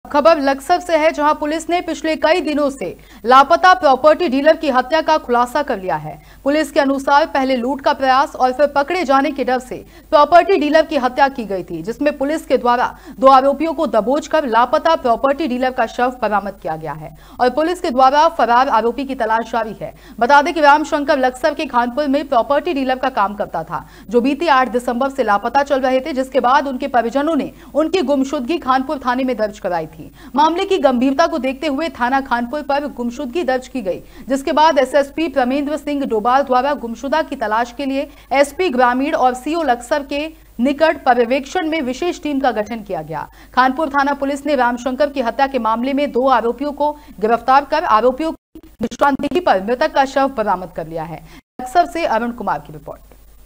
खबर लक्सर से है, जहां पुलिस ने पिछले कई दिनों से लापता प्रॉपर्टी डीलर की हत्या का खुलासा कर लिया है। पुलिस के अनुसार पहले लूट का प्रयास और फिर पकड़े जाने के डर से प्रॉपर्टी डीलर की हत्या की गई थी, जिसमें पुलिस के द्वारा 2 आरोपियों को दबोचकर लापता प्रॉपर्टी डीलर का शव बरामद किया गया है और पुलिस के द्वारा फरार आरोपी की तलाश जारी है। बता दें कि रामशंकर लक्सर के खानपुर में प्रॉपर्टी डीलर का काम करता था, जो बीती 8 दिसंबर से लापता चल रहे थे, जिसके बाद उनके परिजनों ने उनकी गुमशुदगी खानपुर थाने में दर्ज कराई थी। मामले की गंभीरता को देखते हुए थाना खानपुर पर गुमशुदगी दर्ज की गई, जिसके बाद एसएसपी प्रमेंद्र सिंह डोभाल द्वारा गुमशुदा की तलाश के लिए एसपी ग्रामीण और सीओ लक्सर के निकट पर्यवेक्षण में विशेष टीम का गठन किया गया। खानपुर थाना पुलिस ने रामशंकर की हत्या के मामले में 2 आरोपियों को गिरफ्तार कर आरोपियों की निशानदेही पर मृतक का शव बरामद कर लिया है। लक्सर से अरुण कुमार की रिपोर्ट।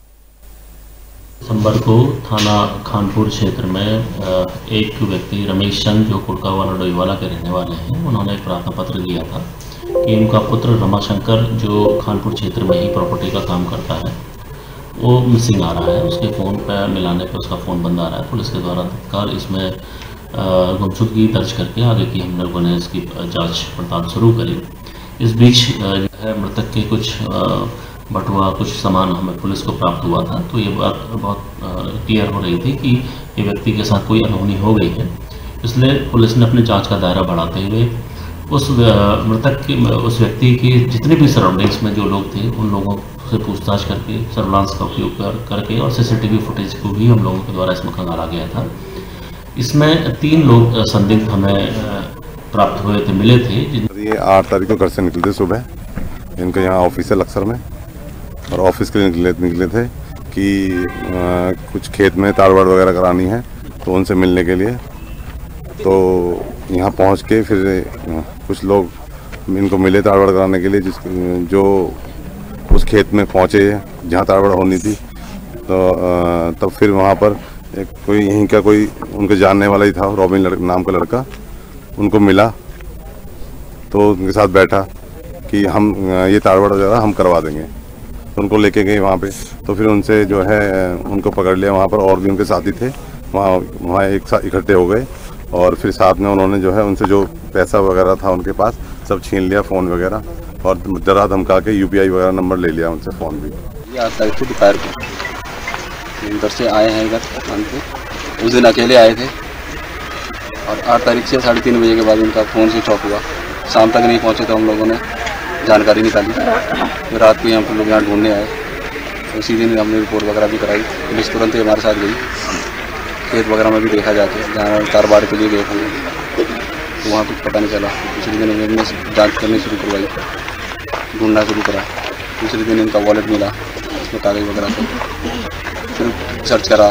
दिसंबर को थाना खानपुर क्षेत्र में एक व्यक्ति रमेश चंद, जो कुड़कावाला डोईवाला के रहने वाले हैं, उन्होंने एक प्रार्थना पत्र दिया था कि उनका पुत्र रमाशंकर, जो खानपुर क्षेत्र में ही प्रॉपर्टी का काम करता है, वो मिसिंग आ रहा है। उसके फ़ोन पर मिलाने पर उसका फ़ोन बंद आ रहा है। पुलिस के द्वारा तत्काल इसमें गुमशुदगी दर्ज करके आगे की हम लोगों ने इसकी जाँच पड़ताल शुरू करी। इस बीच जो है मृतक के कुछ बटुआ, कुछ सामान हमें पुलिस को प्राप्त हुआ था, तो ये बात बहुत क्लियर हो रही थी कि ये व्यक्ति के साथ कोई अनहोनी हो गई है। इसलिए पुलिस ने अपनी जांच का दायरा बढ़ाते हुए उस मृतक के, उस व्यक्ति की जितने भी सराउंडिंग्स में जो लोग थे, उन लोगों से पूछताछ करके सर्विलांस का उपयोग करके और सीसीटीवी फुटेज को भी हम लोगों के द्वारा इसमें खंगाला गया था। इसमें 3 लोग संदिग्ध हमें प्राप्त हुए थे, मिले थे। ये 8 तारीख को घर से निकले थे सुबह, इनका यहाँ ऑफिस है लक्सर में, और ऑफिस के लिए निकले थे कि कुछ खेत में ताड़-वाड़ वगैरह करानी है, तो उनसे मिलने के लिए। तो यहाँ पहुँच के फिर कुछ लोग इनको मिले ताड़-वाड़ कराने के लिए, जो उस खेत में पहुँचे जहाँ ताड़-वाड़ होनी थी। तो तब फिर वहाँ पर एक कोई यहीं का कोई उनके जानने वाला ही था, रॉबिन नाम का लड़का, उनको मिला, तो उनके साथ बैठा कि हम ये ताड़-वाड़ वगैरह हम करवा देंगे। तो उनको लेके गए वहाँ पे, तो फिर उनसे जो है उनको पकड़ लिया। वहाँ पर और भी उनके साथी थे, वहाँ एक साथ इकट्ठे हो गए, और फिर साथ में उन्होंने जो है उनसे जो पैसा वगैरह था उनके पास सब छीन लिया, फ़ोन वगैरह, और डरा धमका के UPI वगैरह नंबर ले लिया उनसे, फ़ोन भी। ये 8 तारीख को दोपहर को उधर से आए हैं इधर थाने पे। उस दिन अकेले आए थे और 8 तारीख से 3:30 बजे के बाद उनका फ़ोन स्विच ऑफ हुआ। शाम तक नहीं पहुँचे, तो हम लोगों ने जानकारी निकाली। तो रात को हम लोग यहाँ ढूंढने आए, तो उसी दिन हमने रिपोर्ट वगैरह भी कराई। पुलिस तुरंत ही हमारे साथ गई, खेत वगैरह में भी देखा जाके, जहाँ तार-बाड़ के लिए गए थे, तो वहाँ कुछ पता नहीं चला। दूसरे दिन हमने जांच करनी शुरू करवाई, ढूंढना शुरू करा। दूसरे दिन इनका वॉलेट मिला, उसमें कागज़ वगैरह थे, फिर सर्च करा,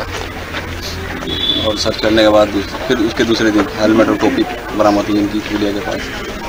और सर्च करने के बाद फिर उसके दूसरे दिन हेलमेट और टोपी बरामद हुई इनकी पुलिया के पास।